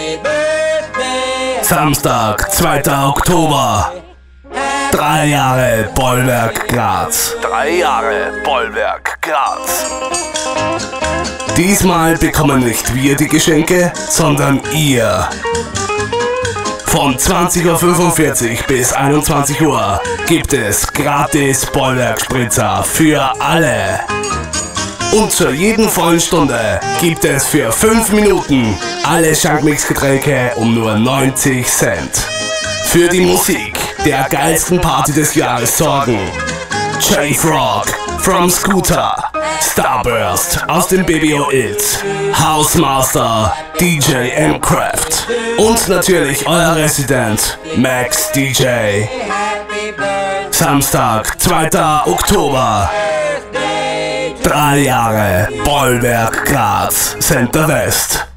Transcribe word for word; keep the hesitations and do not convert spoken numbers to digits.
Samstag, zweiter Oktober. Drei Jahre Bollwerk Graz. Drei Jahre Bollwerk Graz. Diesmal bekommen nicht wir die Geschenke, sondern ihr. Von zwanzig Uhr fünfundvierzig bis einundzwanzig Uhr gibt es gratis Bollwerk-Spritzer für alle. Und zu jeden vollen Stunde gibt es für fünf Minuten alle Schankmix-Getränke um nur neunzig Cent. Für die Musik der geilsten Party des Jahres sorgen J-Frog from Scooter, Starburst aus dem B B O It, Housemaster, D J M-Craft und natürlich euer Resident Max D J. Samstag, zweiter Oktober. Drei Jahre Bollwerk Graz, Center West.